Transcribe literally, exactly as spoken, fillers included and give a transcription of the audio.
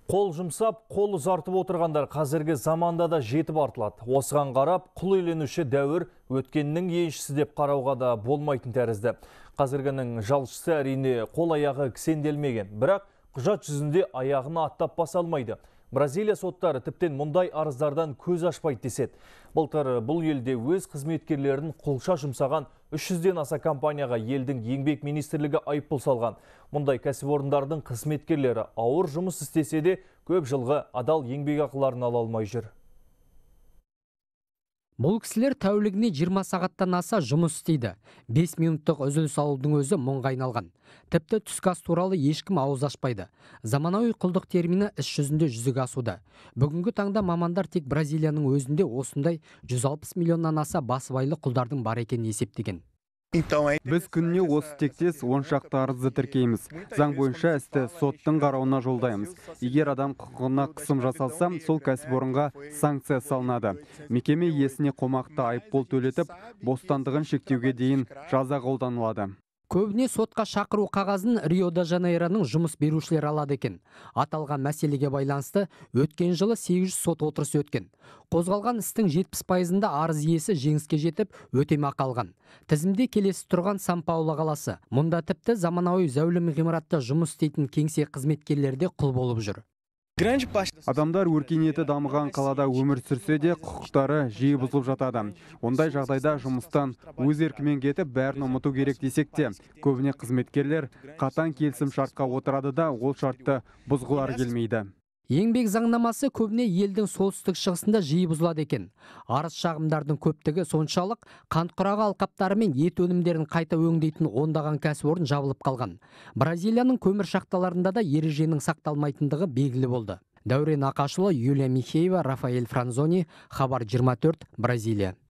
Қол жұмсап, қол ұзартып отырғандар қазіргі заманда да жетіп артылады. Осыған қарап, құл иеленуші дәуір өткеннің еншісі деп қарауға да болмайтын тәрізді. Қазіргінің жалшысы әрине қол аяғы кісенделмеген, бірақ құжат жүзінде аяғына аттап баса алмайды. Бразилия соттары тіптен мұндай арыздардан көз ашпайды деседі. Былтыр бұл елде өз қызметкерлерін құлша жұмсаған үш жүзден аса компанияға елдің еңбек министрлігі айыппұл салған. Мұндай кәсіпорындардың қызметкерлері ауыр жұмыс істесе де көп жылғы адал еңбек ақыларын ала алмай жүр. Бұл кісілер тәулігіне жиырма сағаттан аса жұмыс істейді. бес минуттық үзіліс алудың өзі мұңға айналған. Тіпті түскі ас туралы ешкім ауыз ашпайды. Заманауи құлдық термині іс жүзінде жүзеге асуда. Бүгінгі таңда мамандар тек Бразилияның өзінде осындай жүз алпыс миллионнан аса басыбайлы құлдардың бар екенін есептеген. Біз күніне осы тектес он шақты арызды тіркейміз. Заң бойынша істі соттың қарауына жолдаймыз. Егер адам құқығына қысым жасалса, сол кәсіпорынға санкция салынады. Мекеме иесіне қомақты айыппұл төлетіп, бостандығын шектеуге дейін жаза қолданылады. Көбіне сотқа шақыру қағазын Рио-де-Жанейроның жұмыс берушілер алады екен. Аталған мәселеге байланысты өткен жылы сегіз жүз сот отырысы өткен. Қозғалған істің жетпіс пайызында арыз иесі жеңіске жетіп, өтемақы алған. Тізімде келесі тұрған Сан-Пауло қаласы. Мұнда тіпті заманауи зәулім ғимаратта жұмыс істейтін кеңсе қызметкерлері құл болып жүр. Адамдар өркениеті дамыған қалада өмір сүрсе де құқықтары жиі бұзылып жатады. Ондай жағдайда жұмыстан өз еркімен кетіп бәрін ұмыту керек десек те, көбіне қызметкерлер қатаң келісім шартқа отырады да ол шартты бұзғылары келмейді. Еңбек заңнамасы көбіне елдің солтүстік шығысында жиі бұзылады екен. Арыз шағымдардың көптігі соншалық, қант құрағы алқаптары мен ет өнімдерін қайта өңдейтін ондаған кәсіпорын жабылып қалған. Бразилияның көмір шахталарында да ереженің сақталмайтындығы белгілі болды. Дәурен Ақашұлы, Юлия Михеева, Рафаэль Франзони, Хабар жиырма төрт, Бразилия.